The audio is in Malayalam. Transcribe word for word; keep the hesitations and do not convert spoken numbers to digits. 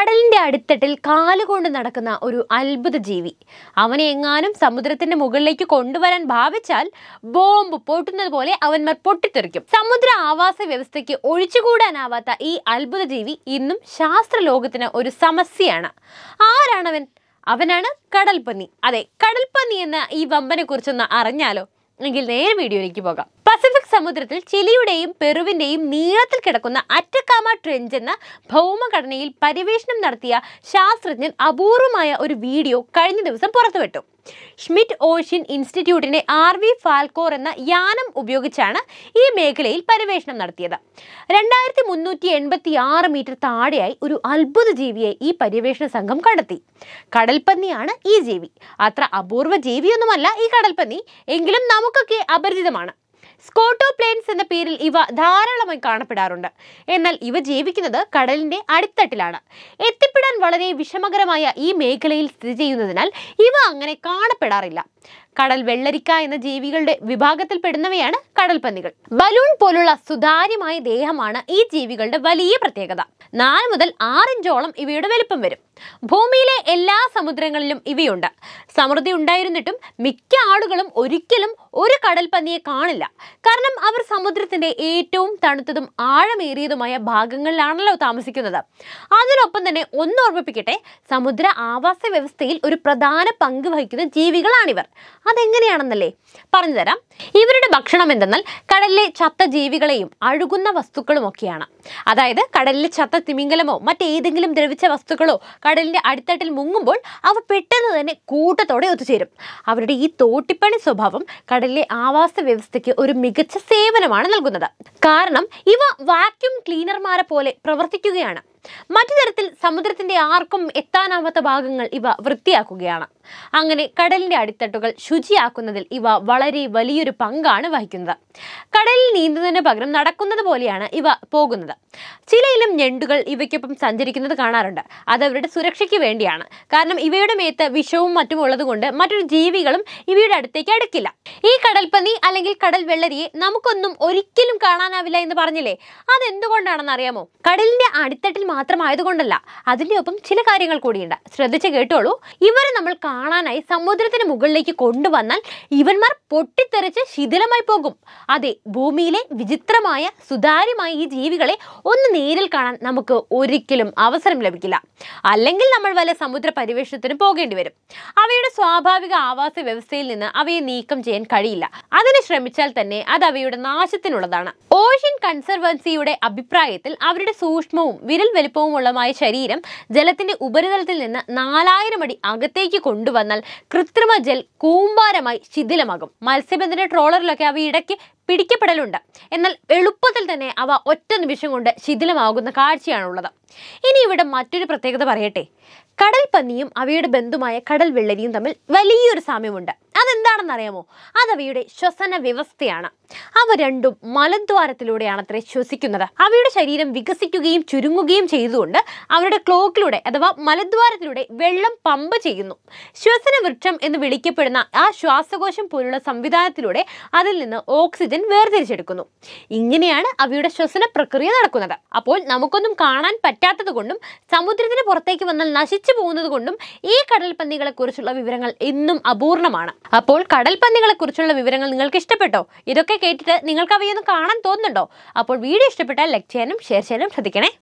കടലിന്റെ അടിത്തട്ടിൽ കാലുകൊണ്ട് നടക്കുന്ന ഒരു അത്ഭുത ജീവി. അവനെ എങ്ങാനും സമുദ്രത്തിന്റെ മുകളിലേക്ക് കൊണ്ടുവരാൻ ഭാവിച്ചാൽ ബോംബ് പൊട്ടുന്നത് പോലെ അവന്മാർ പൊട്ടിത്തെറിക്കും. സമുദ്ര ആവാസ വ്യവസ്ഥയ്ക്ക് ഒഴിച്ചുകൂടാനാവാത്ത ഈ അത്ഭുത ജീവി ഇന്നും ശാസ്ത്ര ലോകത്തിന് ഒരു സമസ്യയാണ്. ആരാണവൻ? അവനാണ് കടൽപ്പന്നി. അതെ, കടൽപ്പന്നി എന്ന ഈ വമ്പനെ കുറിച്ചൊന്ന് അറിഞ്ഞാലോ? എങ്കിൽ നേരെ വീഡിയോയിലേക്ക് പോകാം. പസഫിക് സമുദ്രത്തിൽ ചിലിയുടെയും പെറുവിന്റെയും നീളത്തിൽ കിടക്കുന്ന അറ്റക്കാമ ട്രെഞ്ച് എന്ന ഭൗമഘടനയിൽ പര്യവേഷണം നടത്തിയ ശാസ്ത്രജ്ഞൻ അപൂർവമായ ഒരു വീഡിയോ കഴിഞ്ഞ ദിവസം പുറത്തുവിട്ടു. ഷ്മിറ്റ് ഓഷ്യൻ ഇൻസ്റ്റിറ്റ്യൂട്ടിന്റെ ആർ വി ഫാൽക്കോർ എന്ന യാനം ഉപയോഗിച്ചാണ് ഈ മേഖലയിൽ പര്യവേഷണം നടത്തിയത്. രണ്ടായിരത്തി മുന്നൂറ്റി എൺപത്തി ആറ് മീറ്റർ താഴെയായി ഒരു അത്ഭുത ജീവിയെ ഈ പര്യവേഷണ സംഘം കണ്ടെത്തി. കടൽപ്പന്നിയാണ് ഈ ജീവി. അത്ര അപൂർവ ജീവിയൊന്നുമല്ല ഈ കടൽപ്പന്നി, എങ്കിലും നമുക്കൊക്കെ അപരിചിതമാണ്. സ്കോട്ടോപ്ലെയിൻസ് എന്ന പേരിൽ ഇവ ധാരാളമായി കാണപ്പെടാറുണ്ട്. എന്നാൽ ഇവ ജീവിക്കുന്നത് കടലിന്റെ അടിത്തട്ടിലാണ്. എത്തിപ്പെടാൻ വളരെ വിഷമകരമായ ഈ മേഖലയിൽ സ്ഥിതി ചെയ്യുന്നതിനാൽ ഇവ അങ്ങനെ കാണപ്പെടാറില്ല. കടൽ വെള്ളരിക്ക എന്ന ജീവികളുടെ വിഭാഗത്തിൽപ്പെടുന്നവയാണ് കടൽപ്പന്നികൾ. ബലൂൺ പോലുള്ള സുതാര്യമായ ദേഹമാണ് ഈ ജീവികളുടെ വലിയ പ്രത്യേകത. നാല് മുതൽ ആറ് ഇഞ്ചോളം ഇവയുടെ വലിപ്പം വരും. ഭൂമിയിലെ എല്ലാ സമുദ്രങ്ങളിലും ഇവയുണ്ട്. സമൃദ്ധി ഉണ്ടായിരുന്നിട്ടും മിക്ക ആളുകളും ഒരിക്കലും ഒരു കടൽപ്പന്നിയെ കാണില്ല. കാരണം അവർ സമുദ്രത്തിന്റെ ഏറ്റവും തണുത്തതും ആഴമേറിയതുമായ ഭാഗങ്ങളിലാണല്ലോ താമസിക്കുന്നത്. അതിനൊപ്പം തന്നെ ഒന്ന് ഓർമ്മിപ്പിക്കട്ടെ, സമുദ്ര ആവാസ വ്യവസ്ഥയിൽ ഒരു പ്രധാന പങ്ക് വഹിക്കുന്ന ജീവികളാണിവർ. അതെങ്ങനെയാണെന്നല്ലേ പറഞ്ഞു തരാം. ഇവരുടെ ഭക്ഷണം എന്തെന്നാൽ കടലിലെ ചത്ത ജീവികളെയും അഴുകുന്ന വസ്തുക്കളും ഒക്കെയാണ്. അതായത് കടലിലെ ചത്ത തിമിംഗലമോ മറ്റേതെങ്കിലും ദ്രവിച്ച വസ്തുക്കളോ കടലിന്റെ അടിത്തട്ടിൽ മുങ്ങുമ്പോൾ അവ പെട്ടെന്ന് തന്നെ കൂട്ടത്തോടെ ഒത്തുചേരും. അവരുടെ ഈ തോട്ടിപ്പണി സ്വഭാവം കടലിലെ ആവാസ വ്യവസ്ഥയ്ക്ക് ഒരു മികച്ച സേവനമാണ് നൽകുന്നത്. കാരണം ഇവ വാക്യൂം ക്ലീനർമാരെ പോലെ പ്രവർത്തിക്കുകയാണ്. മറ്റു തരത്തിൽ സമുദ്രത്തിന്റെ ആർക്കും എത്താനാവാത്ത ഭാഗങ്ങൾ ഇവ വൃത്തിയാക്കുകയാണ്. അങ്ങനെ കടലിന്റെ അടിത്തട്ടുകൾ ശുചിയാക്കുന്നതിൽ ഇവ വളരെ വലിയൊരു പങ്കാണ് വഹിക്കുന്നത്. കടലിൽ നീന്തുന്നതിന് പകരം നടക്കുന്നത് പോലെയാണ് ഇവ പോകുന്നത്. ചിലയിലും ഞണ്ടുകൾ ഇവയ്ക്കൊപ്പം സഞ്ചരിക്കുന്നത് കാണാറുണ്ട്. അത് അവരുടെ സുരക്ഷയ്ക്ക് വേണ്ടിയാണ്. കാരണം ഇവയുടെ മേത്ത് വിഷവും മറ്റും ഉള്ളത് കൊണ്ട് മറ്റൊരു ജീവികളും ഇവയുടെ അടുത്തേക്ക് അടുക്കില്ല. ഈ കടൽപ്പന്നി അല്ലെങ്കിൽ കടൽ വെള്ളരിയെ നമുക്കൊന്നും ഒരിക്കലും കാണാനാവില്ല എന്ന് പറഞ്ഞില്ലേ, അതെന്തുകൊണ്ടാണെന്ന് അറിയാമോ? കടലിന്റെ അടിത്തട്ടിൽ മാത്രമായതുകൊണ്ടല്ല, അതിന്റെ ഒപ്പം ചില കാര്യങ്ങൾ കൂടിയുണ്ട്. ശ്രദ്ധിച്ച് കേട്ടോളൂ. ഇവരെ നമ്മൾ കാണാനായി സമുദ്രത്തിന് മുകളിലേക്ക് കൊണ്ടുവന്നാൽ ഇവന്മാർ പൊട്ടിത്തെറിച്ച് ശിഥിലമായി പോകും. അതെ, ഭൂമിയിലെ വിചിത്രമായ സുതാര്യമായ ഈ ജീവികളെ ഒന്ന് നേരിൽ കാണാൻ നമുക്ക് ഒരിക്കലും അവസരം ലഭിക്കില്ല. അല്ലെങ്കിൽ നമ്മൾ വല്ല സമുദ്ര പരിവേഷണത്തിന് പോകേണ്ടി വരും. അവയുടെ സ്വാഭാവിക ആവാസ വ്യവസ്ഥയിൽ നിന്ന് അവയെ നീക്കം ചെയ്യാൻ കഴിയില്ല. അതിന് ശ്രമിച്ചാൽ തന്നെ അത് അവയുടെ നാശത്തിനുള്ളതാണ്. ഓഷ്യൻ കൺസർവൻസിയുടെ അഭിപ്രായത്തിൽ അവരുടെ സൂക്ഷ്മവും വിരൽ വലിപ്പവുമുള്ളമായ ശരീരം ജലത്തിന്റെ ഉപരിതലത്തിൽ നിന്ന് നാലായിരം അടി അകത്തേക്ക് കൊണ്ടുവന്നാൽ കൃത്രിമ ജൽ കൂമ്പാരമായി ശിഥിലമാകും. മത്സ്യബന്ധന ട്രോളറിലൊക്കെ അവ ഇടയ്ക്ക് പിടിക്കപ്പെടലുണ്ട്. എന്നാൽ എളുപ്പത്തിൽ തന്നെ അവ ഒറ്റ നിമിഷം കൊണ്ട് ശിഥിലമാകുന്ന കാഴ്ചയാണുള്ളത്. ഇനി ഇവിടെ മറ്റൊരു പ്രത്യേകത പറയട്ടെ. കടൽപ്പന്നിയും അവയുടെ ബന്ധുമായ കടൽ വെള്ളരിയും തമ്മിൽ വലിയൊരു സാമ്യമുണ്ട്. അതെന്താണെന്ന് അറിയാമോ? അതവയുടെ ശ്വസന വ്യവസ്ഥയാണ്. അവ രണ്ടും മലദ്വാരത്തിലൂടെയാണ് അത്ര ശ്വസിക്കുന്നത്. അവയുടെ ശരീരം വികസിക്കുകയും ചുരുങ്ങുകയും ചെയ്തുകൊണ്ട് അവരുടെ ക്ലോക്കിലൂടെ അഥവാ മലദ്വാരത്തിലൂടെ വെള്ളം പമ്പ് ചെയ്യുന്നു. ശ്വസന വൃക്ഷം എന്ന് വിളിക്കപ്പെടുന്ന ആ ശ്വാസകോശം പോലുള്ള സംവിധാനത്തിലൂടെ അതിൽ നിന്ന് ഓക്സിജൻ വേർതിരിച്ചെടുക്കുന്നു. ഇങ്ങനെയാണ് അവയുടെ ശ്വസന പ്രക്രിയ നടക്കുന്നത്. അപ്പോൾ നമുക്കൊന്നും കാണാൻ പറ്റാത്തത് കൊണ്ടും സമുദ്രത്തിന് പുറത്തേക്ക് വന്നാൽ നശിച്ചു പോകുന്നത് കൊണ്ടും ഈ കടൽപ്പന്നികളെ കുറിച്ചുള്ള വിവരങ്ങൾ ഇന്നും അപൂർണമാണ്. അപ്പോൾ കടൽപ്പന്നികളെ കുറിച്ചുള്ള വിവരങ്ങൾ നിങ്ങൾക്ക് ഇഷ്ടപ്പെട്ടോ? ഇതൊക്കെ കേട്ടിട്ട് നിങ്ങൾക്ക് അവയൊന്നും കാണാൻ തോന്നുന്നുണ്ടോ? അപ്പോൾ വീഡിയോ ഇഷ്ടപ്പെട്ടാൽ ലൈക്ക് ചെയ്യാനും ഷെയർ ചെയ്യാനും ശ്രദ്ധിക്കണേ.